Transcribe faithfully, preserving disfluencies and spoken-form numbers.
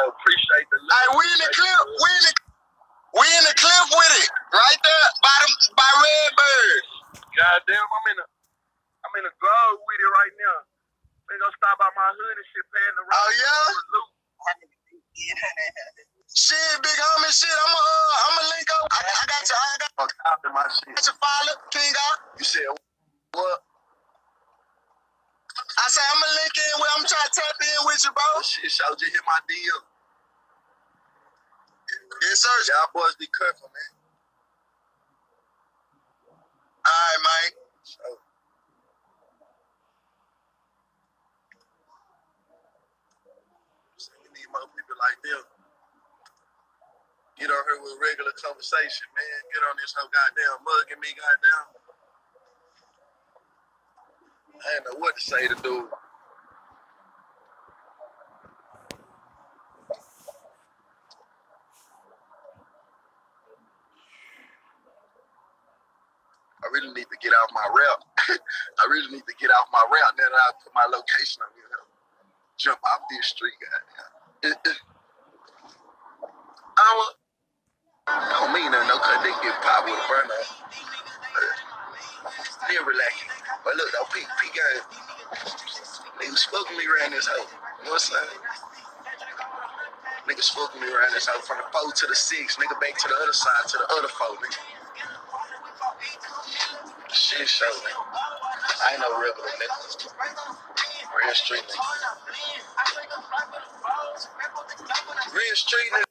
sure appreciate the love. Hey, we in the clip. We in the, we in the clip with it. Right there by the, by Redbird. Goddamn, I'm in a I'm in a grove with it right now. They gonna stop by my hood and shit, paying the road. Oh yeah? Shit, big homie, shit. I'm a, uh, I'm a link up. I, I got you. I got, After my shit. I got your follow, King out. You said what? I say I'm gonna link in with. I'm trying to tap in with you, bro. Shit, show just hit my D M. Yes, sir. Y'all boys be careful, man. All right, man. So, so we need more people like them. Get on here with regular conversation, man. Get on this whole goddamn mugging me, goddamn. I didn't know what to say to dude. I really need to get off my route. I really need to get off my route now that I put my location on here. Jump off this street, goddamn. I don't, I don't mean nothing, no, cause they get popped with a burner. They're relaxing. But look, though, P, P gang, niggas fucking me around this hoe. You know what I'm saying? Niggas fucking me around this hoe from the four to the six, nigga back to the other side, to the other four, nigga. Shit show, nigga. I ain't no regular nigga. Real street nigga. Real street nigga.